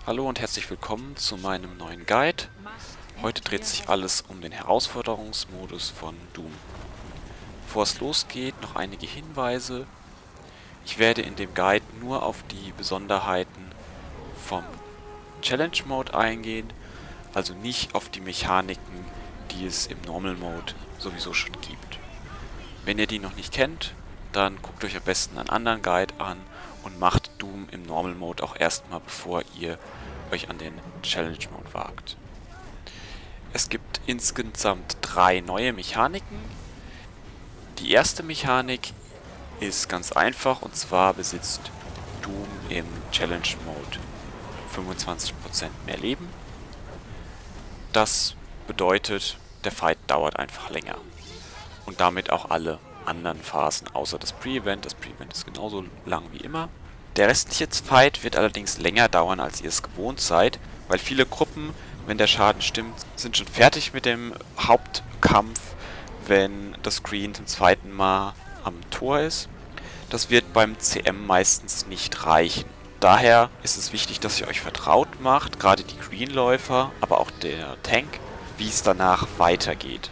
Hallo und herzlich willkommen zu meinem neuen Guide. Heute dreht sich alles um den Herausforderungsmodus von Doom. Bevor es losgeht, noch einige Hinweise. Ich werde in dem Guide nur auf die Besonderheiten vom Challenge Mode eingehen, also nicht auf die Mechaniken, die es im Normal Mode sowieso schon gibt. Wenn ihr die noch nicht kennt, dann guckt euch am besten einen anderen Guide an und macht Doom im Normal Mode auch erstmal, bevor ihr euch an den Challenge Mode wagt. Es gibt insgesamt 3 neue Mechaniken. Die erste Mechanik ist ganz einfach, und zwar besitzt Doom im Challenge Mode 25% mehr Leben. Das bedeutet, der Fight dauert einfach länger. Und damit auch alle anderen Phasen, außer das Pre-Event. Das Pre-Event ist genauso lang wie immer. Der restliche Fight wird allerdings länger dauern, als ihr es gewohnt seid, weil viele Gruppen, wenn der Schaden stimmt, sind schon fertig mit dem Hauptkampf, wenn das Screen zum zweiten Mal am Tor ist. Das wird beim CM meistens nicht reichen. Daher ist es wichtig, dass ihr euch vertraut macht, gerade die Greenläufer, aber auch der Tank, wie es danach weitergeht.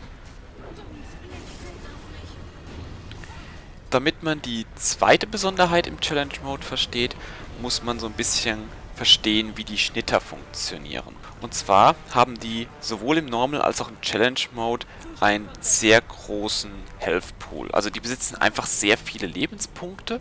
Damit man die zweite Besonderheit im Challenge Mode versteht, muss man so ein bisschen verstehen, wie die Schnitter funktionieren. Und zwar haben die sowohl im Normal als auch im Challenge Mode einen sehr großen Health Pool. Also die besitzen einfach sehr viele Lebenspunkte.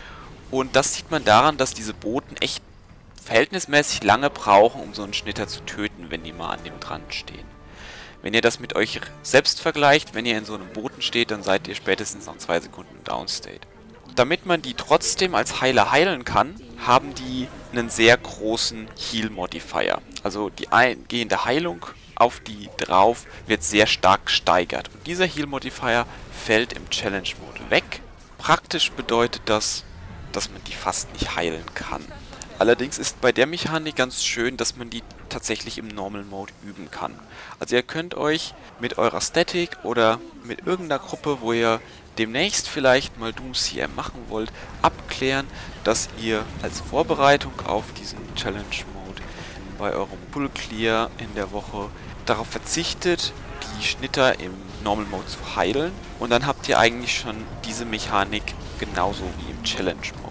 Und das sieht man daran, dass diese Boten echt verhältnismäßig lange brauchen, um so einen Schnitter zu töten, wenn die mal an dem dran stehen. Wenn ihr das mit euch selbst vergleicht, wenn ihr in so einem Boten steht, dann seid ihr spätestens nach 2 Sekunden im Downstate. Damit man die trotzdem als Heiler heilen kann, haben die einen sehr großen Heal-Modifier. Also die eingehende Heilung auf die drauf wird sehr stark gesteigert. Und dieser Heal-Modifier fällt im Challenge-Mode weg. Praktisch bedeutet das, dass man die fast nicht heilen kann. Allerdings ist bei der Mechanik ganz schön, dass man die tatsächlich im Normal Mode üben kann. Also ihr könnt euch mit eurer Static oder mit irgendeiner Gruppe, wo ihr demnächst vielleicht mal Doom CM machen wollt, abklären, dass ihr als Vorbereitung auf diesen Challenge Mode bei eurem Pull Clear in der Woche darauf verzichtet, die Schnitter im Normal Mode zu heilen, und dann habt ihr eigentlich schon diese Mechanik genauso wie im Challenge Mode.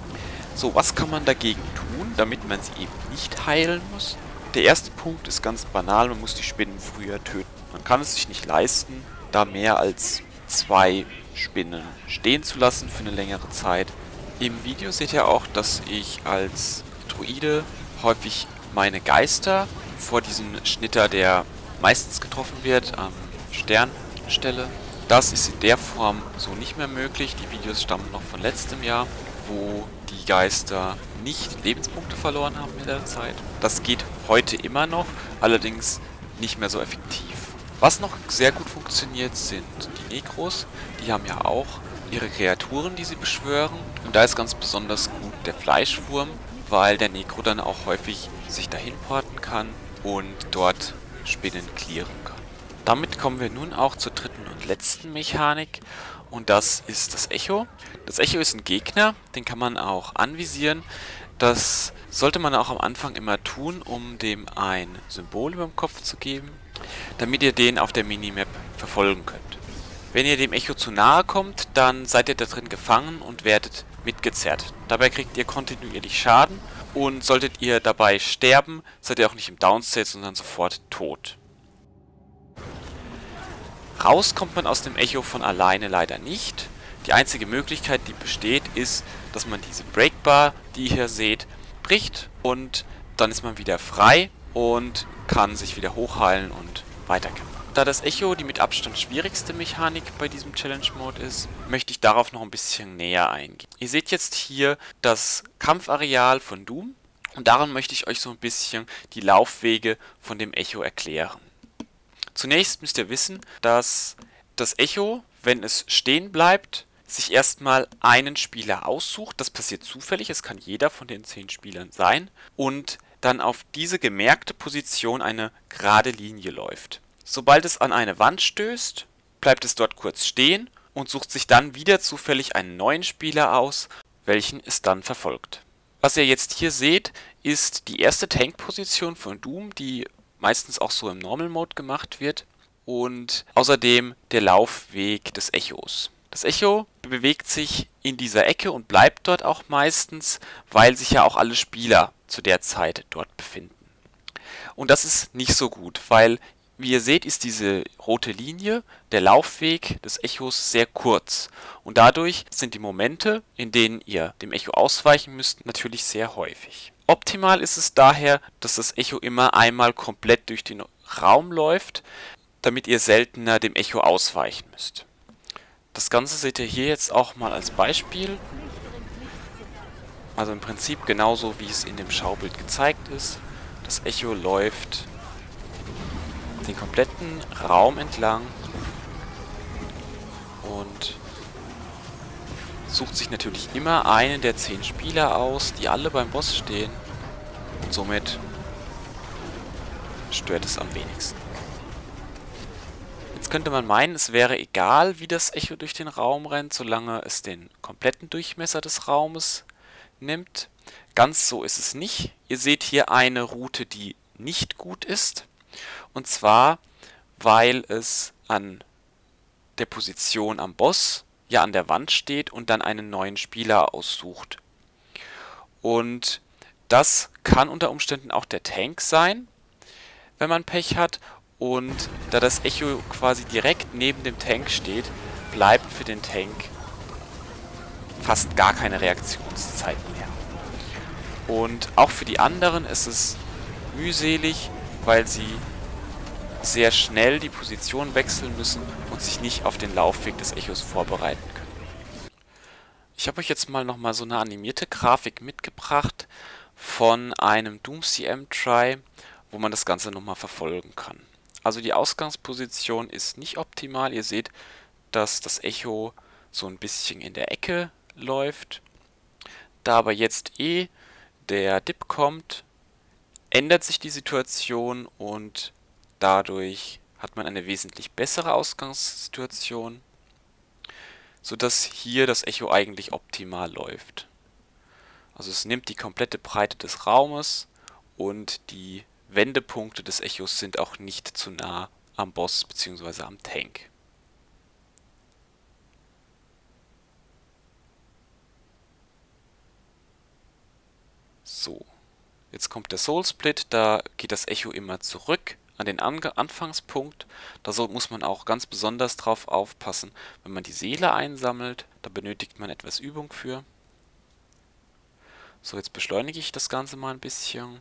So, was kann man dagegen tun, damit man sie eben nicht heilen muss? Der erste Punkt ist ganz banal, man muss die Spinnen früher töten. Man kann es sich nicht leisten, da mehr als 2 Spinnen stehen zu lassen für eine längere Zeit. Im Video seht ihr auch, dass ich als Druide häufig meine Geister vor diesem Schnitter, der meistens getroffen wird, am Stern stelle. Das ist in der Form so nicht mehr möglich. Die Videos stammen noch von letztem Jahr, wo die Geister nicht Lebenspunkte verloren haben in der Zeit. Das geht heute immer noch, allerdings nicht mehr so effektiv. Was noch sehr gut funktioniert, sind die Nekros. Die haben ja auch ihre Kreaturen, die sie beschwören. Und da ist ganz besonders gut der Fleischwurm, weil der Nekro dann auch häufig sich dahin porten kann und dort Spinnen clearen kann. Damit kommen wir nun auch zur dritten und letzten Mechanik. Und das ist das Echo. Das Echo ist ein Gegner, den kann man auch anvisieren. Das sollte man auch am Anfang immer tun, um dem ein Symbol über dem Kopf zu geben, damit ihr den auf der Minimap verfolgen könnt. Wenn ihr dem Echo zu nahe kommt, dann seid ihr da drin gefangen und werdet mitgezerrt. Dabei kriegt ihr kontinuierlich Schaden, und solltet ihr dabei sterben, seid ihr auch nicht im Downstate, sondern sofort tot. Raus kommt man aus dem Echo von alleine leider nicht. Die einzige Möglichkeit, die besteht, ist, dass man diese Breakbar, die ihr hier seht, bricht, und dann ist man wieder frei und kann sich wieder hochheilen und weiterkämpfen. Da das Echo die mit Abstand schwierigste Mechanik bei diesem Challenge Mode ist, möchte ich darauf noch ein bisschen näher eingehen. Ihr seht jetzt hier das Kampfareal von Doom, und daran möchte ich euch so ein bisschen die Laufwege von dem Echo erklären. Zunächst müsst ihr wissen, dass das Echo, wenn es stehen bleibt, sich erstmal einen Spieler aussucht. Das passiert zufällig, es kann jeder von den 10 Spielern sein, und dann auf diese gemerkte Position eine gerade Linie läuft. Sobald es an eine Wand stößt, bleibt es dort kurz stehen und sucht sich dann wieder zufällig einen neuen Spieler aus, welchen es dann verfolgt. Was ihr jetzt hier seht, ist die erste Tank-Position von Doom, die meistens auch so im Normal Mode gemacht wird. Und außerdem der Laufweg des Echos. Das Echo bewegt sich in dieser Ecke und bleibt dort auch meistens, weil sich ja auch alle Spieler zu der Zeit dort befinden. Und das ist nicht so gut, weil, wie ihr seht, ist diese rote Linie, der Laufweg des Echos, sehr kurz. Und dadurch sind die Momente, in denen ihr dem Echo ausweichen müsst, natürlich sehr häufig. Optimal ist es daher, dass das Echo immer einmal komplett durch den Raum läuft, damit ihr seltener dem Echo ausweichen müsst. Das Ganze seht ihr hier jetzt auch mal als Beispiel. Also im Prinzip genauso, wie es in dem Schaubild gezeigt ist. Das Echo läuft den kompletten Raum entlang und sucht sich natürlich immer einen der 10 Spieler aus, die alle beim Boss stehen. Und somit stört es am wenigsten. Jetzt könnte man meinen, es wäre egal, wie das Echo durch den Raum rennt, solange es den kompletten Durchmesser des Raumes nimmt. Ganz so ist es nicht. Ihr seht hier eine Route, die nicht gut ist. Und zwar, weil es an der Position am Boss, ja an der Wand steht und dann einen neuen Spieler aussucht. Und das kann unter Umständen auch der Tank sein, wenn man Pech hat. Und da das Echo quasi direkt neben dem Tank steht, bleibt für den Tank fast gar keine Reaktionszeit mehr. Und auch für die anderen ist es mühselig, weil sie sehr schnell die Position wechseln müssen und sich nicht auf den Laufweg des Echos vorbereiten können. Ich habe euch jetzt mal nochmal so eine animierte Grafik mitgebracht von einem Doom CM-Try, wo man das Ganze nochmal verfolgen kann. Also die Ausgangsposition ist nicht optimal. Ihr seht, dass das Echo so ein bisschen in der Ecke läuft. Da aber jetzt der Dip kommt, ändert sich die Situation und dadurch hat man eine wesentlich bessere Ausgangssituation, sodass hier das Echo eigentlich optimal läuft. Also es nimmt die komplette Breite des Raumes und die Wendepunkte des Echos sind auch nicht zu nah am Boss bzw. am Tank. So, jetzt kommt der Soul Split, da geht das Echo immer zurück an den Anfangspunkt. Da muss man auch ganz besonders drauf aufpassen, wenn man die Seele einsammelt, da benötigt man etwas Übung für. So, jetzt beschleunige ich das Ganze mal ein bisschen.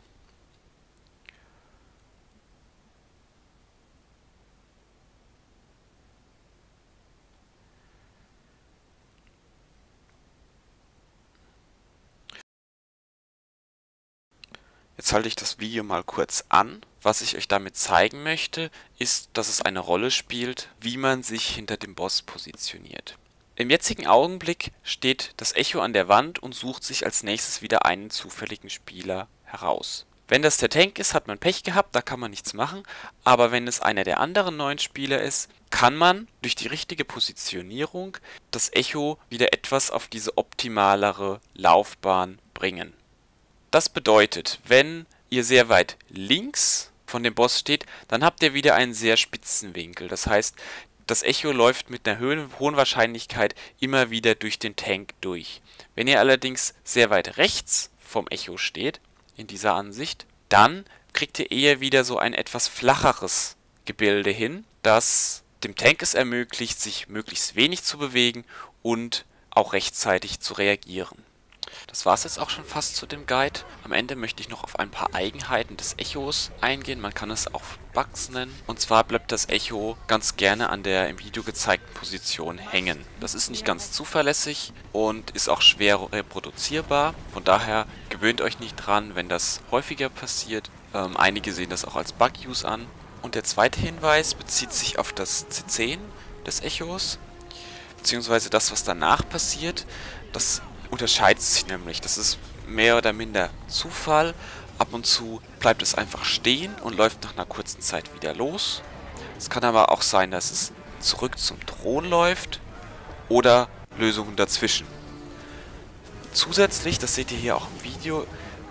Jetzt halte ich das Video mal kurz an. Was ich euch damit zeigen möchte, ist, dass es eine Rolle spielt, wie man sich hinter dem Boss positioniert. Im jetzigen Augenblick steht das Echo an der Wand und sucht sich als nächstes wieder einen zufälligen Spieler heraus. Wenn das der Tank ist, hat man Pech gehabt, da kann man nichts machen. Aber wenn es einer der anderen neuen Spieler ist, kann man durch die richtige Positionierung das Echo wieder etwas auf diese optimalere Laufbahn bringen. Das bedeutet, wenn ihr sehr weit links von dem Boss steht, dann habt ihr wieder einen sehr spitzen Winkel. Das heißt, das Echo läuft mit einer hohen Wahrscheinlichkeit immer wieder durch den Tank durch. Wenn ihr allerdings sehr weit rechts vom Echo steht, in dieser Ansicht, dann kriegt ihr eher wieder so ein etwas flacheres Gebilde hin, das dem Tank es ermöglicht, sich möglichst wenig zu bewegen und auch rechtzeitig zu reagieren. Das war es jetzt auch schon fast zu dem Guide. Am Ende möchte ich noch auf ein paar Eigenheiten des Echos eingehen. Man kann es auch Bugs nennen. Und zwar bleibt das Echo ganz gerne an der im Video gezeigten Position hängen. Das ist nicht ganz zuverlässig und ist auch schwer reproduzierbar. Von daher gewöhnt euch nicht dran, wenn das häufiger passiert. Einige sehen das auch als Bug-Use an. Und der zweite Hinweis bezieht sich auf das C10 des Echos, beziehungsweise das, was danach passiert. Das unterscheidet sich nämlich. Das ist mehr oder minder Zufall. Ab und zu bleibt es einfach stehen und läuft nach einer kurzen Zeit wieder los. Es kann aber auch sein, dass es zurück zum Thron läuft oder Lösungen dazwischen. Zusätzlich, das seht ihr hier auch im Video,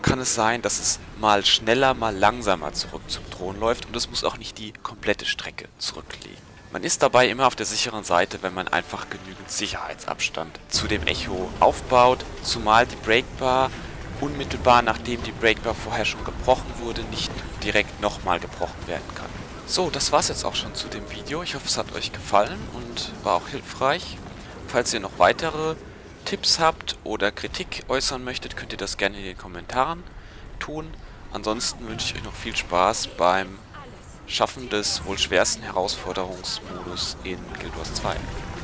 kann es sein, dass es mal schneller, mal langsamer zurück zum Thron läuft und es muss auch nicht die komplette Strecke zurücklegen. Man ist dabei immer auf der sicheren Seite, wenn man einfach genügend Sicherheitsabstand zu dem Echo aufbaut, zumal die Breakbar unmittelbar nachdem die Breakbar vorher schon gebrochen wurde, nicht direkt nochmal gebrochen werden kann. So, das war's jetzt auch schon zu dem Video. Ich hoffe, es hat euch gefallen und war auch hilfreich. Falls ihr noch weitere Tipps habt oder Kritik äußern möchtet, könnt ihr das gerne in den Kommentaren tun. Ansonsten wünsche ich euch noch viel Spaß beim Schaffen des wohl schwersten Herausforderungsmodus in Guild Wars 2.